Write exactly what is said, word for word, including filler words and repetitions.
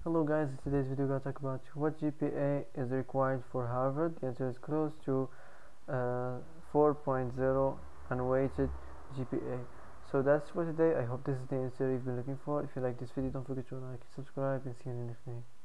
Hello guys, in today's video we're going to talk about what G P A is required for Harvard. The answer is close to uh, four point zero unweighted G P A. So that's for today. I hope this is the answer you've been looking for. If you like this video, don't forget to like and subscribe, and see you in the next video.